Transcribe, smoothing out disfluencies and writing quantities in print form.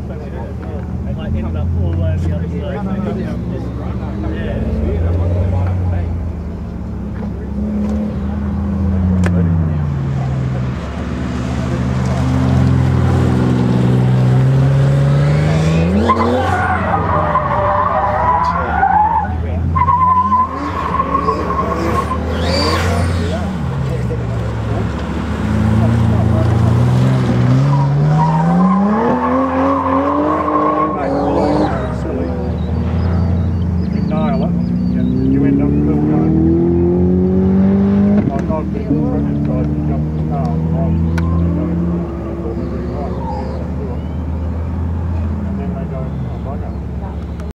so much as well. It like ended up all over the other side. Yeah.